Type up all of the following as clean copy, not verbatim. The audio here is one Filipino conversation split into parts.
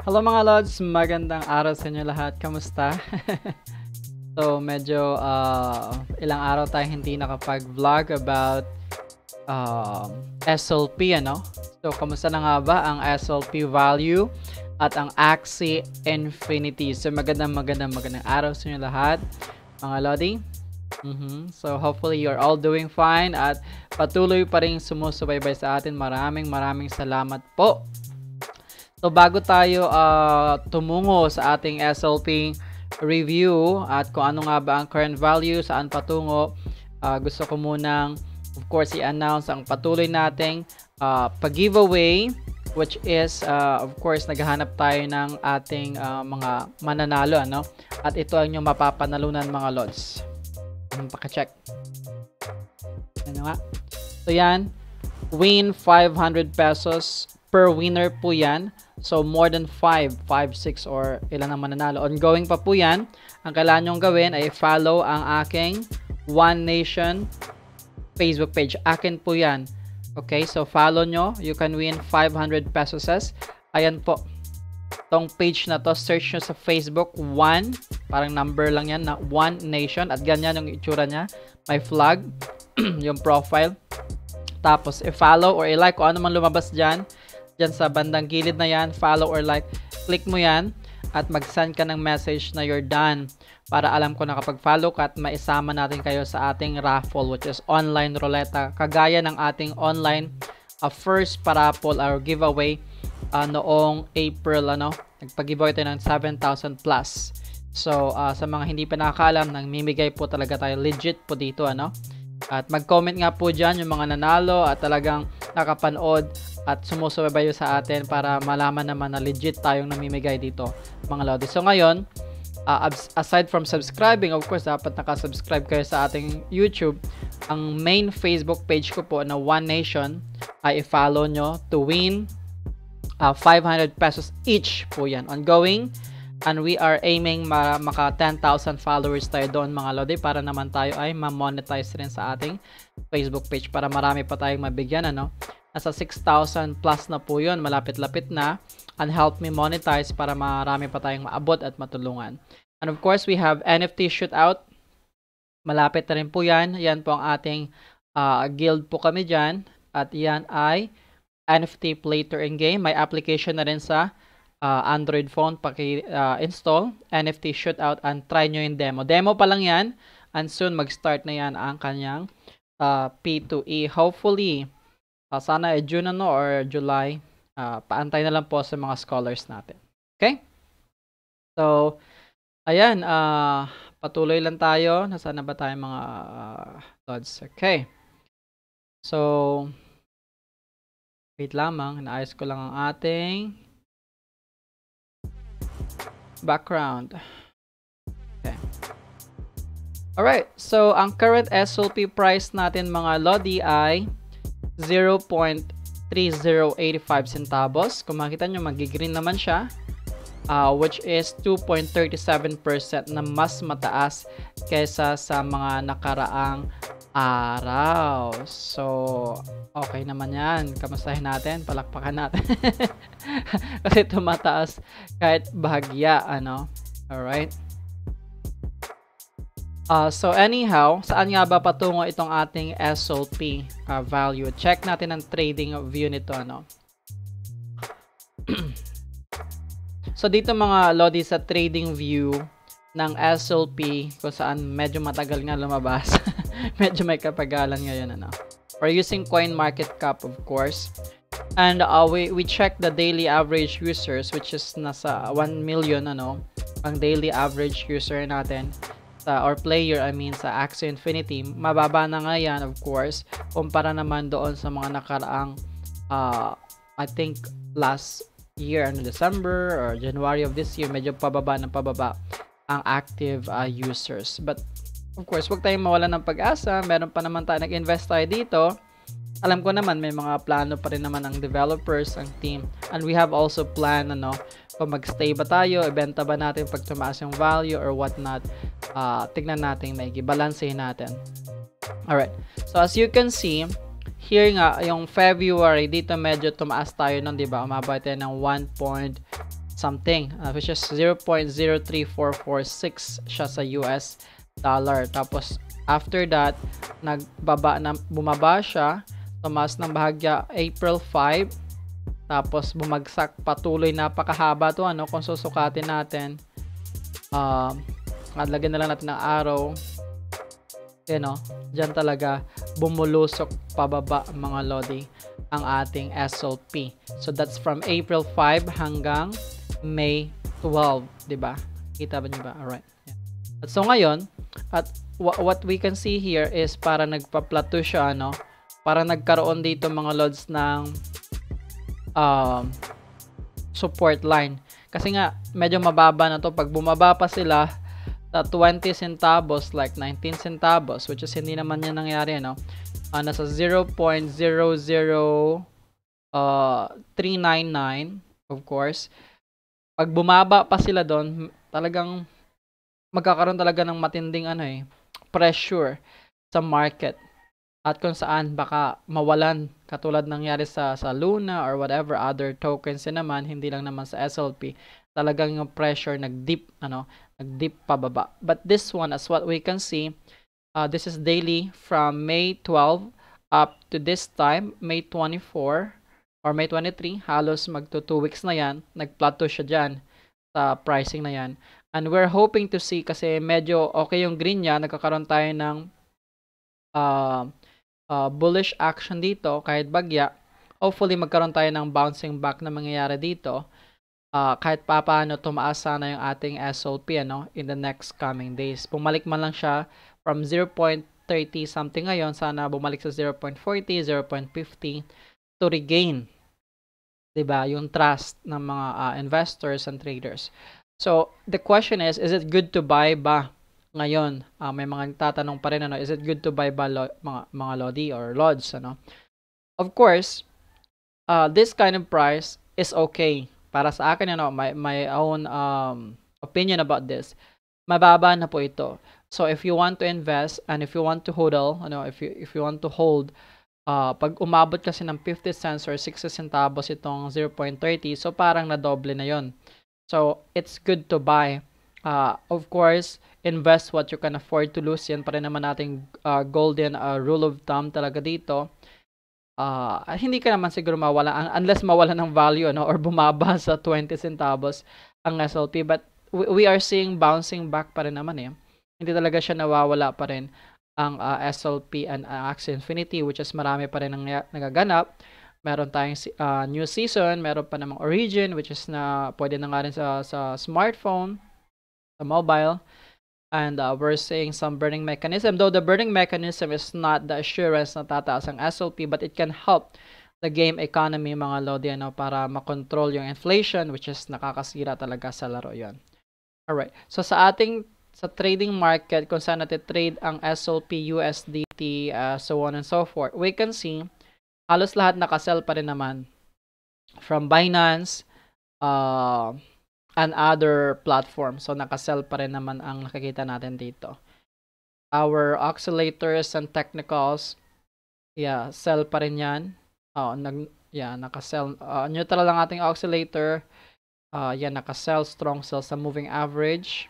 Hello mga Lods, magandang araw sa inyo lahat. Kamusta? So medyo ilang araw tayo hindi nakapag-vlog about SLP, ano? So kamusta na nga ba ang SLP value at ang Axie Infinity? So magandang araw sa inyo lahat mga Lodi. So hopefully you're all doing fine at patuloy pa rin sumusubaybay sa atin. Maraming salamat po. So bago tayo tumungo sa ating SLP review at kung ano nga ba ang current value, saan patungo, gusto ko munang of course i-announce ang patuloy nating pag-giveaway, which is of course naghahanap tayo ng ating mga mananalo, ano? At ito ang inyong mapapanalunan mga Lods. Paka-check. Ano nga? So yan, win 500 pesos per winner po yan. So more than 5, 6 or ilan ang mananalo. Ongoing pa po yan. Ang kailangan nyong gawin ay follow ang aking One Nation Facebook page. Akin po yan. Okay, so follow nyo. You can win 500 pesos. Ayan po. Tong page na to, search nyo sa Facebook, One. Parang number lang yan na One Nation. At ganyan yung itsura nya. May flag. Yung profile. Tapos i-follow or i-like kung ano man lumabas dyan. Diyan sa bandang gilid na yan, follow or like, click mo yan at mag-send ka ng message na you're done para alam ko na kapag follow ka at maisama natin kayo sa ating raffle, which is online ruleta, kagaya ng ating online first paraffle or giveaway noong April, ano, nagpag-giveaway tayo ng 7,000 plus. So sa mga hindi pa nakakaalam, nangmimigay po talaga tayo legit po dito, ano. At mag-comment nga po dyan yung mga nanalo at talagang nakapanood at sumusubaybay sa atin para malaman naman na legit tayong namimigay dito mga Lodi. So ngayon, aside from subscribing, of course dapat nakasubscribe kayo sa ating YouTube. Ang main Facebook page ko po na One Nation ay i-follow nyo to win 500 pesos each po yan. Ongoing. And we are aiming maka 10,000 followers tayo doon mga Lodi para naman tayo ay ma-monetize rin sa ating Facebook page para marami pa tayong mabigyan, ano. Nasa 6,000 plus na po yun, malapit-lapit na, and help me monetize para marami pa tayong maabot at matulungan. And of course, we have NFT shootout. Malapit na rin po yan. Yan po ang ating guild po kami dyan. At yan ay NFT Play to Earn game. May application na rin sa Android phone, paki-install NFT shootout and try nyo yung demo. Demo pa lang yan and soon mag-start na yan ang kanyang P2E. Hopefully, sana June ano or July. Paantay na lang po sa mga scholars natin. Okay? So, ayan. Patuloy lang tayo. Nasaan na ba tayo mga Lods? Okay. So, wait lamang. Naayos ko lang ang ating background. Okay. Alright. So, ang current SLP price natin mga Lodi ay 0.3085 centavos. Kung makita nyo, magigreen naman siya. Which is 2.37% na mas mataas kaysa sa mga nakaraang araw. So, okay naman yan. Kamustahin natin. Palakpakan natin. Kasi tumataas kahit bahagya, ano. Alright. So anyhow, saan nga ba patungo itong ating SLP value? Check natin ang trading view nito, ano. So dito mga Lodi sa trading view ng SLP, kung saan medyo matagal nga lumabas. Medyo may kapagalan ngayon, ano. We're using CoinMarketCap, of course. And we check the daily average users, which is nasa 1 million, ano, ang daily average user natin. Or player, I mean, sa Axie Infinity. Mababa na nga yan, of course, kumpara naman doon sa mga nakaraang I think last year, December or January of this year, medyo pababa ang active users. But of course, wag tayong mawala ng pag-asa. Meron pa naman tayo, nag-invest tayo dito. Alam ko naman may mga plano pa rin naman ang developers, ang team, and we have also plan, ano, kung mag-stay ba tayo, ibenta ba natin pag tumaas yung value or what not. Tignan natin, may balansehin natin. Alright, so as you can see here nga, yung February, dito medyo tumaas tayo nun, diba? Umabot tayo ng 1.6 something, which is 0.03446 siya sa US dollar. Tapos after that, bumaba siya, tumaas ng bahagya April 5, tapos bumagsak patuloy, napakahaba to ano kung susukatin natin. Lagyan na lang natin ng araw. Diyan talaga bumulusok pababa mga lodi ang ating SLP. So that's from April 5 hanggang May 12, 'di ba? Kita ba niyo ba? Alright. Yeah. So ngayon, at what we can see here is para nagpa-plateau siya, ano? Para nagkaroon dito mga lods ng support line. Kasi nga medyo mababa na to. Pag bumaba pa sila sa 20 centavos, like 19 centavos, which is hindi naman yan nangyari, no? Nasa 0.00399, of course. Pag bumaba pa sila doon, talagang magkakaroon talaga ng matinding pressure sa market. At kung saan baka mawalan, katulad nangyari sa Luna or whatever other tokens naman, hindi lang naman sa SLP, talagang yung pressure nag-dip pababa. But this one, as what we can see, this is daily from May 12 up to this time, May 24 or May 23, halos magto 2 weeks na yan, nag-plateau siya dyan sa pricing na yan. And we're hoping to see, kasi medyo okay yung green niya, nagkakaroon tayo ng bullish action dito kahit bagya. Hopefully magkaroon tayo ng bouncing back na mangyayari dito. Kahit paano tumaas sana yung ating SLP in the next coming days. Bumalik man lang siya from 0.30 something ngayon, sana bumalik sa 0.40, 0.50 to regain, 'di ba, yung trust ng mga investors and traders. So the question is it good to buy ba ngayon? May mga tatanong pa rin, is it good to buy ba mga lodi or lods, Of course, this kind of price is okay. Para sa akin, my own opinion about this, mababa na po ito. So if you want to invest and if you want to hodl, if you want to hold, pag umabot kasi ng 50 cents or 60 centavos itong 0.30, so parang nadoble na yon. So it's good to buy. Of course, invest what you can afford to lose. Yan pa rin naman nating golden rule of thumb talaga dito. Hindi ka naman siguro mawala unless mawala ng value or bumaba sa 20 centavos ang SLP, but we are seeing bouncing back pa rin naman hindi talaga siya nawawala pa rin ang SLP and Axie Infinity, which is marami pa rin nagaganap. Meron tayong new season, meron pa namang Origin, which is na pwede na nga rin sa smartphone, sa mobile. And we're seeing some burning mechanism, though the burning mechanism is not the assurance na tataas ang SLP, but it can help the game economy mga lodi para makontrol yung inflation, which is nakakasira talaga sa laro yon. Alright, so sa trading market, kung saan natin trade ang SLP, USDT, so on and so forth, we can see halos lahat nakasell pa rin naman from Binance and other platforms. So nakasell pa rin naman ang nakikita natin dito. Our oscillators and technicals, sell pa rin yan. Nakasell. Neutral lang ating oscillator. Nakasell, strong sell sa moving average.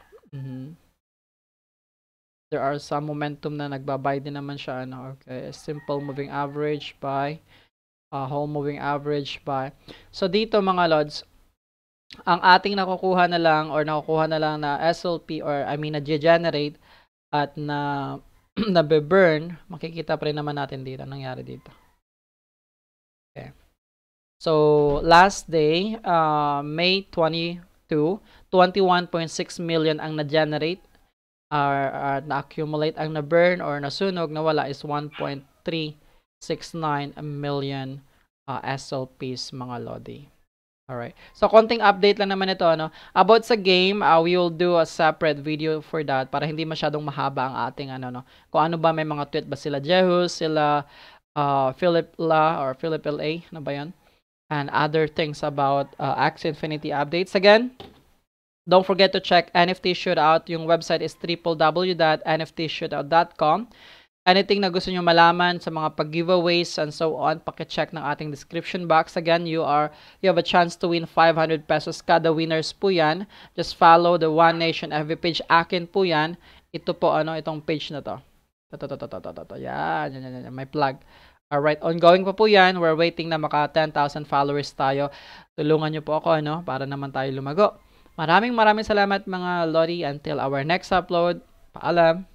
There are some momentum na nagbabuy din naman siya. Okay, simple moving average buy, whole moving average buy. So dito mga lods, ang ating nakukuha na lang na SLP, or na-generate at na-burn, makikita pa rin naman natin dito nangyari dito. Okay. So last day, May 22, 21.6 million ang na-generate na-accumulate. Ang na-burn or nasunog, nawala is 1.369 million SLPs mga lodi. Alright. So, konting update lang naman ito, about sa game, we will do a separate video for that para hindi masyadong mahaba ang ating kung ano ba, may mga tweet ba sila Jehus, sila Philip La, ano ba yun? And other things about Axie Infinity updates. Again, don't forget to check NFT Shootout. Yung website is www.nftshootout.com. Anything na gusto nyo malaman sa mga pag-giveaways and so on, paki-check ng ating description box. Again, you have a chance to win 500 pesos kada winners po yan. Just follow the One Nation FB page. Akin po yan. Ito po, itong page na to. Yan. May plug. Alright, ongoing pa po yan. We're waiting na maka 10,000 followers tayo. Tulungan nyo po ako, para naman tayo lumago. Maraming salamat mga Lodi. Until our next upload. Paalam.